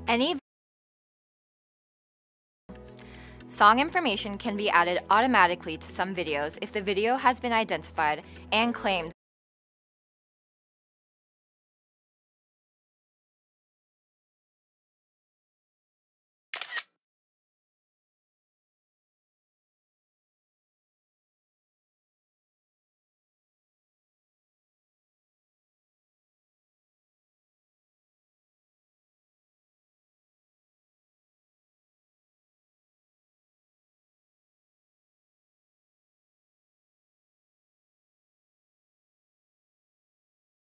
Any song information can be added automatically to some videos if the video has been identified and claimed